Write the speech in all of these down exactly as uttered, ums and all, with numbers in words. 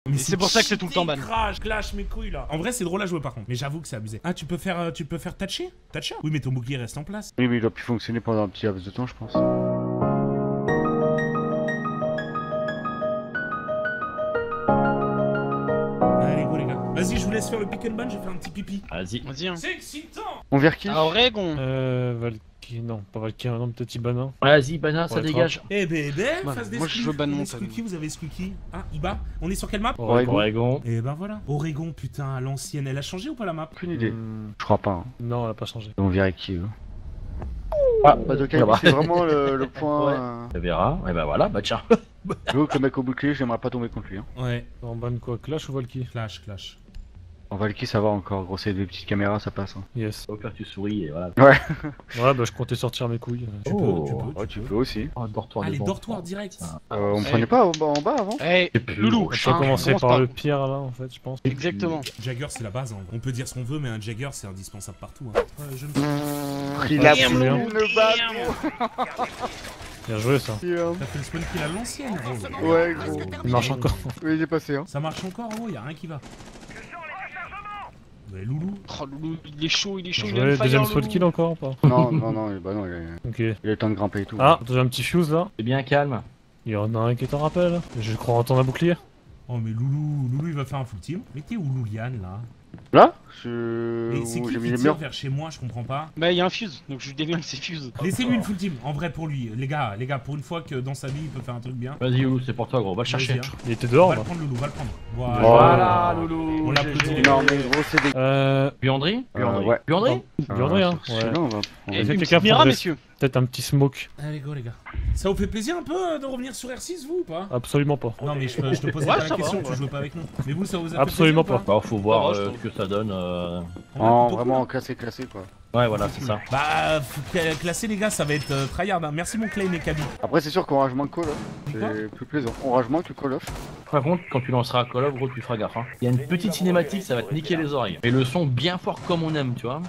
Mais c'est pour ça que c'est tout le temps ban. Crash, clash mes couilles là. En vrai, c'est drôle à jouer par contre. Mais j'avoue que c'est abusé. Ah, tu peux faire, euh, tu peux faire toucher Toucher. Oui, mais ton bouclier reste en place. Oui, mais il doit plus fonctionner pendant un petit laps de temps, je pense. Allez, go les gars. Vas-y, je vous laisse faire le pick and ban, je vais faire un petit pipi. Vas-y. Vas-y, hein. C'est excitant. On vire qui? À Oregon. Euh, Valky, non, pas Valky, non, peut-être Ibana. Vas-y, Bana, ça Ouais, dégage. Eh ben, ben, Bah, face des moi, je squeaks. veux ban On mon est Squeaky, vous avez Squeaky. Ah, Iba. On est sur quelle map? Oregon. Oregon. Et ben voilà. Oregon, putain, à l'ancienne. Elle a changé ou pas la map? Aucune idée. Hmm, Je crois pas. Hein. non, elle a pas changé. On verra qui eux. Ah, Badokai, Ah bah. c'est vraiment le, le point. Ouais. euh, Tu verras. Et bah voilà, bah tiens. J'avoue que le mec au bouclier, j'aimerais pas tomber contre lui. Hein. Ouais. En ban quoi, Clash ou Valky? Clash, clash. En Valky, ça va encore. Gros, c'est des petites caméras, ça passe. Hein. Yes. Faut faire que tu souris et voilà. Ouais. Ouais, bah je comptais sortir mes couilles. Tu Oh. peux, tu peux. Ouais, tu peux aussi. Oh, dortoir Allez, devant. dortoir direct. Euh, on me Eh. prenait pas au bas, en bas avant? Eh, Et puis, Loulou. Je peux hein, commencer commence par par- le pire là, en fait, je pense. Exactement. Jagger, c'est la base. Hein. On peut dire ce qu'on veut, mais un Jagger, c'est indispensable partout. Hein. Ouais, je me... Il a Ouais, pris bien. une balle. Bien joué ça. Gros. T'as fait le spawn kill à l'ancienne, gros. Ouais, gros. Il marche encore. Oui, il est passé. Hein. Ça marche encore, gros, y'a rien qui va. Ouais, Loulou. Oh, Loulou, il est chaud, il est chaud, Bien il a joué, le fire, deuxième Loulou. spawn kill encore ou pas? Non, non, non, bah non, il a, Ok. il a le temps de grimper et tout. Ah, j'ai un petit fuse là. C'est bien calme. Il y en a un qui est en rappel. Je crois entendre un bouclier. Oh, mais Loulou, Loulou, il va faire un full team. Mais t'es où, Louliane, là? Là je... Mais c'est où qui j'ai mis qui les tire murs. vers chez moi, je comprends pas. Bah, il y a un fuse, donc je déglingue ses fuses. Laissez-lui une full team, en vrai pour lui. Les gars, les gars, pour une fois que dans sa vie, il peut faire un truc bien. Vas-y, Loulou, c'est pour toi, gros. Va le chercher. Vas-y, hein. Il était On dehors va là. le prendre, Loulou, va le prendre. Voilà. Voilà, Loulou. On l'applaudit. Non, mais gros, c'est des. Euh. Buandry Euh, ouais. Buandry Buandry, hein. sur Ouais. celui-là, on va- on va- Et fait une quelqu'un petite mira, prendrait- messieurs. Peut-être un petit smoke. Allez, go, les gars. Ça vous fait plaisir un peu euh, de revenir sur R six, vous, ou pas? Absolument pas. Non, mais je, je te posais Ouais, pas ça la va, question, ouais. tu joues pas avec nous. Mais vous, ça vous a fait Absolument plaisir ou pas. Bah, faut voir Ouais, je euh, trouve. ce que ça donne. euh... Ouais, En plutôt vraiment cool. classé, classé quoi. Ouais, voilà, c'est ça. Bah, faut cla- classer les gars, ça va être euh, tryhard. Hein. Merci mon Clay et Kaby. Après, c'est sûr qu'on rage moins que Call of. Quoi C'est plus plaisant. On rage moins que Call of. Par contre, quand tu lanceras Call of, gros, tu feras gaffe. Hein. Il y a une petite cinématique, ça va te niquer les oreilles. Et le son bien fort comme on aime, tu vois.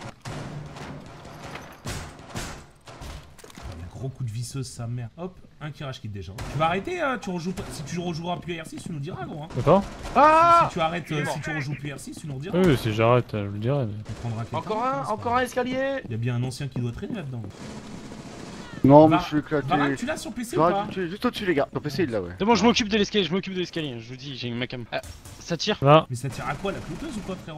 Oh, gros coup de visseuse, sa mère. Hop, un qui rage quitte déjà. Tu vas arrêter, euh, tu rejoues pas- si tu rejoueras plus à R six, tu nous diras, gros. Hein. D'accord? Ah Si tu arrêtes, euh, si tu rejoues plus à R six, tu nous rediras. Oui, si j'arrête, euh, je le dirai. mais- On prendra quelqu'un, Encore un, c'est pas encore grave. un escalier. Il y a bien un ancien qui doit traîner là-dedans. Non, mais Va- je suis éclaté. Varane, tu l'as sur P C ou Varane, pas? tu es juste au-dessus, les gars. Sur P C, il l'a, ouais. C'est bon, je m'occupe de l'escalier, je m'occupe de l'escalier. Je vous dis, j'ai ma cam. Ah, ça tire. Là, Mais ça tire à quoi, la clouteuse ou quoi, frérot?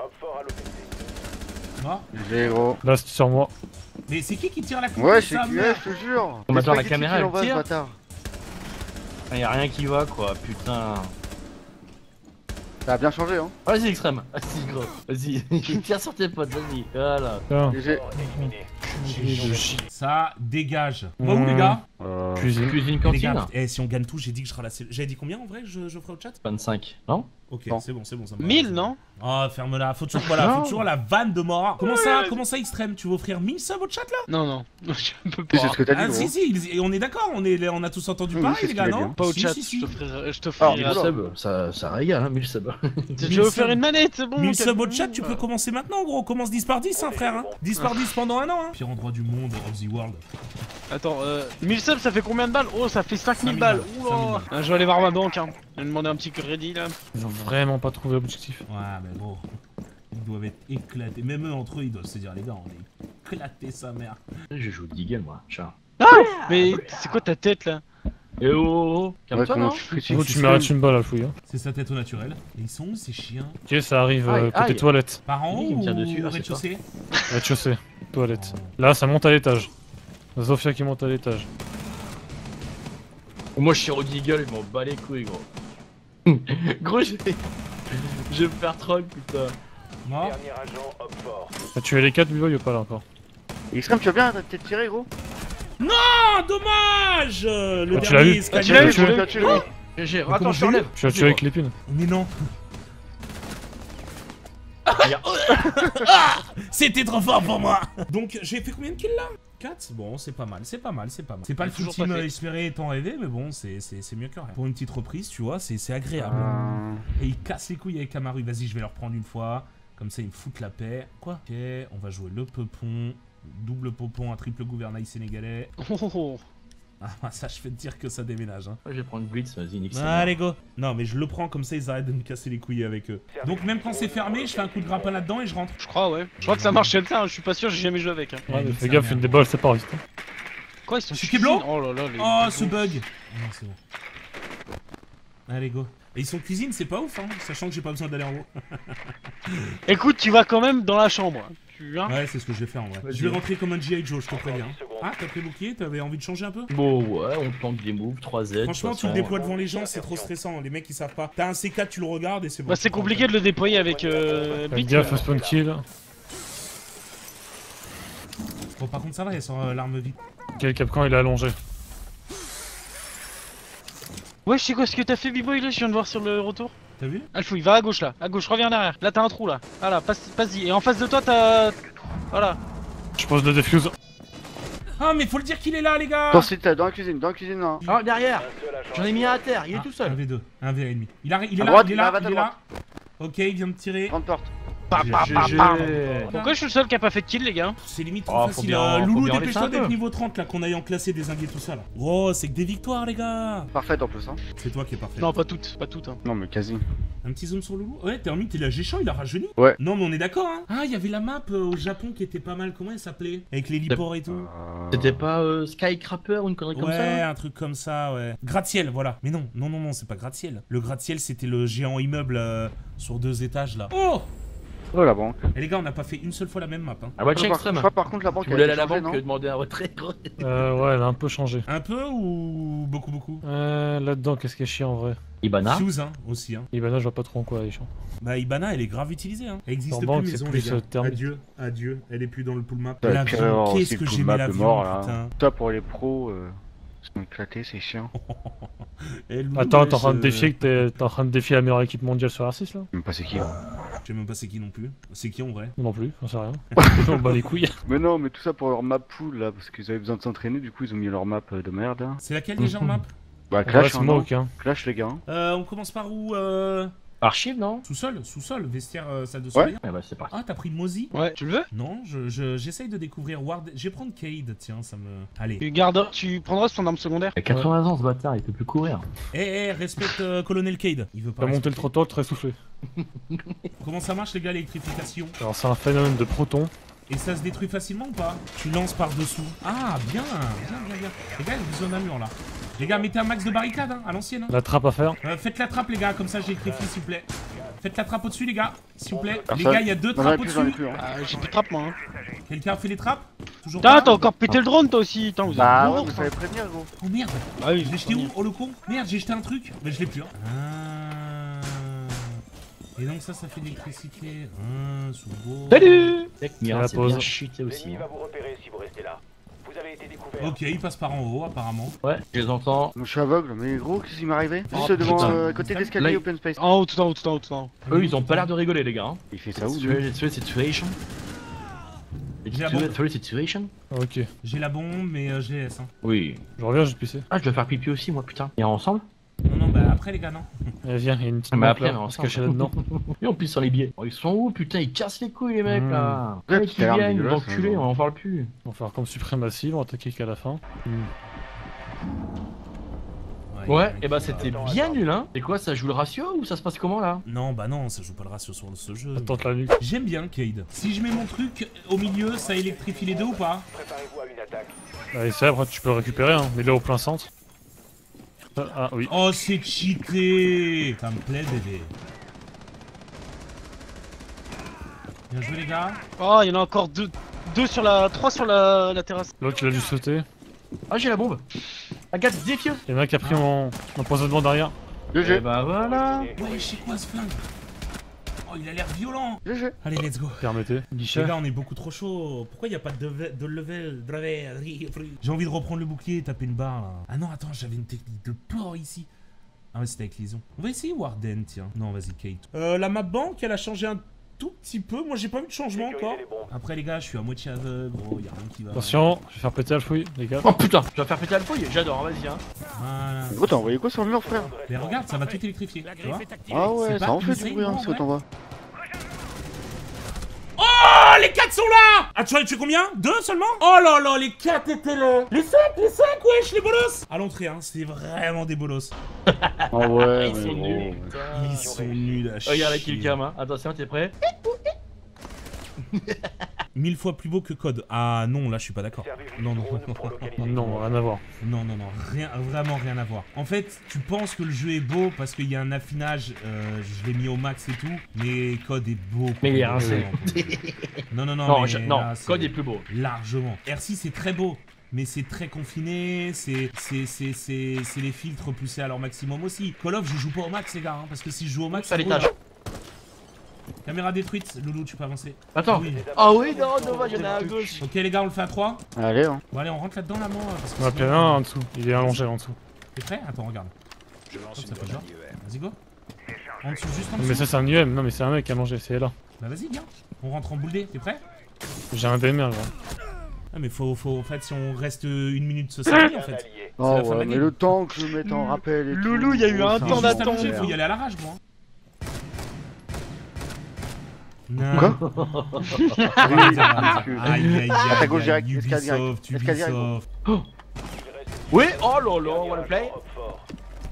Mort. J'ai gros. là c'est sur moi. Mais c'est qui qui tire la clouteuse? Ouais, je sais sa qui mère est, je te jure. On attend la Spaghetti caméra, qui elle l'envoie, ce tire. bâtard. Ah, y a rien qui va, quoi, putain. Ça a bien changé, hein. Vas-y, extrême. Vas-y, gros. Vas-y. Tire sur tes potes, vas-y. Voilà. Tiens, G G. je chie. Ça dégage. On va où, Mmh. les gars? Euh... Cuisine. Cuisine Les cantine. gars, eh, si on gagne tout, j'ai dit que je ralassais. J'avais dit combien en vrai? Je, je ferai au chat? vingt-cinq. Non? Ok, Bon. c'est bon, c'est bon, ça me va. mille, non? Ah, ferme-la. Faut toujours, voilà, faut toujours la vanne de mort. Comment ça, comment ça, extrême? Tu veux offrir mille subs au chat là? Non, non. Je peux C'est pas. ce que t'as Ah, dit, si, gros. si, ils- et on est d'accord, on, est, on a tous entendu Oui, pareil, c'est les ce gars, qu'il a non? dit. Pas au Si, chat, si, si. je t'offrirai. Je Ah, t'offrirai. mille subs, ça, ça régale, hein, mille subs. Je vais vous faire une manette, c'est bon. mille calme- subs au chat, tu peux commencer maintenant, gros. Commence dix par dix, hein, frère. Hein. dix par dix pendant un an, hein. Pire endroit du monde, of the world. Attends, euh, mille subs, ça fait combien de balles? Oh, ça fait cinq mille cinq mille balles. balles, Oula. cinq mille balles. Ah, je vais aller voir ma banque, hein. Je vais demander un petit crédit là. Ils ont vraiment pas trouvé l'objectif. Ouais, mais bon. Ils doivent être éclatés. Même eux, entre eux, ils doivent se dire, les gars, on est éclatés, sa mère. Je joue Deagle, moi. Tiens. Mais c'est quoi ta tête là? Eh oh, oh, oh. Ouais, Calme-toi, comment non? tu critiques Gros, tu m'arrêtes une balle à la fouille. Hein. C'est sa tête au naturel. Et ils sont où, ces chiens? Ok, ça arrive euh, Aïe, côté aïe. toilette. Par en haut Il me tire ou dessus. Ah, au c'est rez-de-chaussée? Rez-de-chaussée. Toilette. Là, ça monte à l'étage. Zofia qui monte à l'étage. Moi, je suis au Deagle, ils m'ont bas les couilles, gros. Gros, je vais... je vais me faire troll, putain. Mort. T'as tué les quatre, Bivoy ou pas là encore? Extrême, tu vas bien? T'as peut-être tiré, gros? Ah, dommage. Le Ah, tu l'as dernier vu escalier. Ah, tu l'as vu, tu l'as Tu l'as tué, gros. G G, comment attends, je je te relève. Tu l'as tué avec l'épine. Mais non. Regarde. C'était trop fort pour moi. Donc j'ai fait combien de kills là? quatre. Bon, c'est pas mal, c'est pas mal, c'est pas mal. C'est pas le full toujours team pas euh, fait. espéré tant rêvé, mais bon, c'est c'est mieux que rien. Pour une petite reprise, tu vois, c'est agréable. Euh, Et ils cassent les couilles avec Kamaru. Vas-y, je vais leur prendre une fois. Comme ça, ils me foutent la paix. Quoi? Ok, on va jouer le peupon. Double popon, un triple gouvernail sénégalais. Oh, oh, oh. Ah, ça, je vais te dire que ça déménage. Hein. Ouais, je vais prendre Blitz, vas-y, nique ça. Allez, go. Non, mais je le prends comme ça, ils arrêtent de me casser les couilles avec eux. Donc, même quand c'est fermé, je fais un coup de grappin là-dedans et je rentre. Je crois, ouais. Je crois que ça marche comme ça, hein. Je suis pas sûr, j'ai jamais joué avec. Hein. Ouais, mais nique fais sa gaffe, mère. une des balles, c'est pas vite. Hein. Quoi, ils sont Je suis cuisine. Keblo. Oh là là, les. Oh, ce bug. Non, c'est bon. Allez, go. Et ils sont cuisine, c'est pas ouf, hein, sachant que j'ai pas besoin d'aller en haut. Écoute, tu vas quand même dans la chambre. Tu hein. Ouais, c'est ce que je vais faire en vrai. Vas-y. Je vais rentrer comme un G I Joe, je te préviens. Ah, t'as pris bouclier, t'avais envie de changer un peu? Bon, ouais, on tente des moves, trois Z. Franchement, de tu le toute déploies façon. devant les gens, c'est trop stressant. Les mecs ils savent pas. T'as un C quatre, tu le regardes et c'est bon. Bah, c'est compliqué de le déployer avec euh, Fais Blitz. gaffe, spawn kill. Bon, par contre, ça va, il sort euh, l'arme vite. Ok, Capcan il est allongé. Ouais, je sais quoi ce que t'as fait, B-Boy là, je viens de voir sur le retour. T'as vu? Alfou, il va à gauche là, à gauche, reviens en arrière. Là, t'as un trou là. Voilà, passe- passe-y. Et en face de toi, t'as. Voilà. Je pose le defuse. Ah, mais faut le dire qu'il est là, les gars! Dans, cette- dans la cuisine, dans la cuisine là. Ah, derrière. J'en ai mis un à terre, il est Ah, tout un seul. V deux, un V un demi. Il, a, il est À là, droite, il est il là, arrive à il est droite. là. Ok, il vient de tirer. Grande porte. Pa, pa, pa, G G. pa. Pourquoi je suis le seul qui a pas fait de kill, les gars? C'est limite Oh, trop faut facile. bien- Euh, faut Loulou, bien dépêche-toi laisser un d'être peu. niveau trente là, qu'on aille en classé désinguer tout ça là. Oh, c'est que des victoires, les gars! Parfaite en plus, hein. C'est toi qui es parfait. Non, pas toutes, pas toutes. Hein. Non, mais quasi. Un petit zoom sur Loulou? Ouais, Thermite, il a Géchant, il a rajeuni? Ouais. Non, mais on est d'accord, hein? Ah, il y avait la map euh, au Japon qui était pas mal. Comment elle s'appelait? Avec les liports et tout. Euh... C'était pas euh, Skycrapper ou une connerie comme Ouais, ça là un truc comme ça, ouais. Gratte-ciel, voilà. Mais non, non, non, non, c'est pas gratte-ciel. Le gratte-ciel, c'était le géant immeuble euh, sur deux étages là. Oh! Oh, la banque. Et les gars, on n'a pas fait une seule fois la même map. Hein. Ah, ouais, Je check crois, extrême. je crois par contre la banque Tu elle voulais a aller à la changé, banque non euh, demander un retrait. Euh, ouais, elle a un peu changé. Un peu ou beaucoup, beaucoup? Euh, là-dedans, qu'est-ce qui est chiant en vrai? Ibana. Fuse, hein, aussi, hein. Ibana, je vois pas trop en quoi elle est chiant. Bah, Ibana, elle est grave utilisée, hein. Elle existe En plus, banque, maison, c'est les plus, gars. euh, Thermite. Adieu, adieu. Elle est plus dans le pool map. Ouais, L'avion, puis alors, qu'est-ce aussi que le j'aimais map de l'avion, mort, là. putain. Toi, pour les pros, euh, ils sont éclatés, c'est chiant. Eh, Loulou, Attends, wesh, t'es en train de euh, défier que t'es t'es en train de défier la meilleure équipe mondiale sur R six là? Je sais même pas c'est qui. Je sais même pas c'est qui non plus. C'est qui en vrai? Non plus, j'en sais rien. On bat les couilles. Mais non, mais tout ça pour leur map pool là, parce qu'ils avaient besoin de s'entraîner, du coup ils ont mis leur map euh, de merde. Hein. C'est laquelle déjà en map? Bah, Ouais, Clash, c'est hein, non moque hein. Clash, les gars. Hein. Euh, on commence par où? Euh... Archive, non? Sous-sol? Sous-sol? Vestiaire, euh, salle de sommeil? Ouais, bah c'est parti. Ah, t'as pris Mozi? Ouais, tu le veux? Non, je, je- j'essaye de découvrir Ward. Je vais prendre Cade, tiens, ça me. Allez. Tu gardes, tu prendras son arme secondaire. Il a quatre-vingts ans ce bâtard, il peut plus courir. Eh, eh, respecte euh, Colonel Cade. Il veut pas. T'as monté le respecter. trottoir très soufflé. Comment ça marche, les gars, l'électrification? Alors c'est un phénomène de proton. Et ça se détruit facilement ou pas? Tu lances par-dessous. Ah, bien, bien, bien, bien. Les gars, il y a besoin d'un mur là. Les gars, mettez un max de barricades, hein, à l'ancienne. hein. La trappe à faire. Euh, faites la trappe, les gars, comme ça j'électrifie, s'il vous plaît. Faites la trappe au-dessus, les gars, s'il vous plaît. Les Personne. gars, il y a deux J'en ai trappes plus, j'en ai au-dessus. plus. Hein. Ah, j'ai plus de trappe, moi. Hein. Quelqu'un a fait les trappes? Toujours Putain, pas t'as encore pété le drone, toi aussi. Putain, vous êtes Bah lourds, ouais, mais ça. fallait prévenir, gros. Oh merde. Ah oui, Je l'ai jeté où? Oh le con. Merde, j'ai jeté un truc. Mais je l'ai plus. Hein. Ah. Et donc ça, ça fait de l'électricité. Ah, sous gros. Salut Tech Mira, la c'est pause. bien cheaté aussi. L'ennemi hein. va vous repérer si vous restez là. Vous avez été découvert. Ok, il passe par en haut, apparemment. Ouais, je les entends. Donc je suis aveugle, mais gros, qu'est-ce qui m'est arrivé? Oh, Juste devant, putain. euh, à côté de l'escalier Là, open space. En haut, tout en haut, tout en haut, tout en haut. Eux, ils ont pas l'air de rigoler, les gars. Hein. Il fait ça où, lui? Situa- Situation. J'ai la bombe. Situa- Situation. Ok. J'ai la bombe, mais euh, je les laisse. Hein. Oui. Je reviens, j'ai pissé. Ah, je dois faire pipi aussi, moi, putain. Et ensemble? Non, non, bah après, les gars, non. Eh, viens, il y a une petite Ah, mais map après, là, mais on se ensemble. cacher là-dedans. Et on pisse sur les billets. Oh, ils sont où, putain? Ils cassent les couilles, les mecs, Mmh. là. Ouais, Ouais, puis qui t'as l'air viennent, dégueulasse, enculés, hein, on en parle plus. On va faire comme suprématie, on va attaquer qu'à la fin. Ouais, il- et bah c'était bien nul, hein. C'est quoi, ça joue le ratio ou ça se passe comment, là? Non, bah non, ça joue pas le ratio sur ce jeu. Attends la nuque. J'aime bien Cade. Si je mets mon truc au milieu, ça électrifie les deux ou pas? Préparez-vous à une attaque. Allez, c'est après tu peux le récupérer, hein. Mais là au plein centre. Ah, ah, oui. Oh, c'est cheaté. Ça me plaît, bébé. Bien joué, les gars. Oh, il y en a encore deux, deux sur la, trois sur la, la terrasse. L'autre il a dû sauter. Ah, j'ai la bombe. Agathe, défieuse. Il y en a un qui a pris mon empoisonnement derrière. G Et G. bah voilà. Ouais, c'est quoi ce flingue? Oh, il a l'air violent. G G. Allez, let's go. Permettez. Les Guichet. gars, on est beaucoup trop chaud. Pourquoi il n'y a pas de, de, de level de level J'ai envie de reprendre le bouclier et taper une barre là. Ah non, attends, j'avais une technique de porc ici. Ah ouais, c'était avec Lison. On va essayer Warden, tiens. Non, vas-y, Kate. Euh, la map banque, elle a changé un tout petit peu. Moi, j'ai pas vu de changement encore. Sécurisez les bombes. Après, les gars, je suis à moitié aveugle. Gros, y a rien qui va. Attention, je vais faire péter la fouille, les gars. Oh putain, je vais faire péter la fouille. J'adore, vas-y, hein. Voilà. Gros, t'as envoyé quoi sur le mur, frère? Mais regarde, ça va tout électrifier. Tu vois? Ah ouais, C'est ça pas en fait insane, du bruit, hein, non, ce que ouais. t'envoies. Oh, les gars! quatre sont là. Ah, tu en as tué combien? Deux seulement? Oh là là, les quatre étaient là. Les cinq, les cinq, wesh, les bolos. À l'entrée, hein, c'était vraiment des bolos. Oh ouais, Ils mais sont gros, nuls. ouais. Ils sont nuls à chier. Regarde la killcam, hein. Attention, t'es prêt? Mille fois plus beau que Code. Ah non, là je suis pas d'accord. Servez-vous Non, du non, drone pour localiser Non, rien à voir. non, non, non, rien, vraiment rien à voir. En fait, tu penses que le jeu est beau parce qu'il y a un affinage, euh, je l'ai mis au max et tout, mais Code est beau. Mais il est rincé. Non, non, non, Non, mais je- non, là, c'est Code est plus beau. largement. R six c'est très beau. Mais c'est très confiné, c'est c'est c'est c'est c'est les filtres poussés à leur maximum aussi. Call of, je joue pas au max les gars, hein, parce que si je joue au max, Ça c'est l'étage. rouge. Caméra détruite, Loulou, tu peux avancer. Attends. Oui. Ah oui, non, Nova, il y en a un à gauche. Ok les gars, on le fait à trois. Allez, hein. Bon allez, on rentre là-dedans là, moi. Parce que On va sinon- appeler un en dessous. Il est allongé en dessous. T'es prêt? Attends, regarde. Hop, ça fait genre. Vas-y, go. En dessous, juste en Mais dessous. ça, c'est un U M. Non, mais c'est un mec qui a mangé. C'est là. Bah vas-y, viens. On rentre en boule D, t'es prêt? J'ai un D M R, gros. Ah mais faut, faut, en fait, si on reste une minute se servir, en un fait. allié. Oh la fin de la ouais, mais game. le temps que je me mette en rappel et Loulou, tout, il y a eu gros, un c'est temps Juste d'attente. allongé, enfer. faut y aller à l'arrache, gros. Non. Quoi? Aïe, aïe, aïe, À ta gauche aïe, direct, escalier direct. Ubisoft, Escalier direct. Ubisoft. Il reste Oui, oh là là, dernier on va le play. agent Hop fort.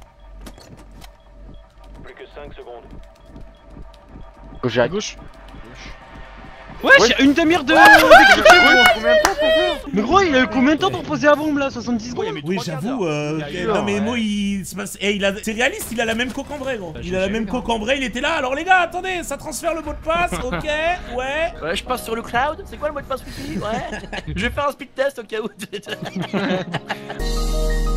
Plus que cinq secondes. Gauche direct. Wesh, Ouais. y'a une demi-heure de. Ouais, combien de temps pour faire? Mais gros, il a eu combien de temps pour poser la bombe là? soixante-dix secondes? Oui, j'avoue, euh, Il y a eu non un, mais ouais. Mo, il se passe. Eh, il a. C'est réaliste, il a la même coque en vrai, gros. Bah, Il j'ai a la fait même le coque en vrai, il était là. Alors les gars, attendez, ça transfère le mot de passe, ok, ouais. Ouais, je passe sur le cloud. C'est quoi le mot de passe wifi? Ouais. Je vais faire un speed test au cas où.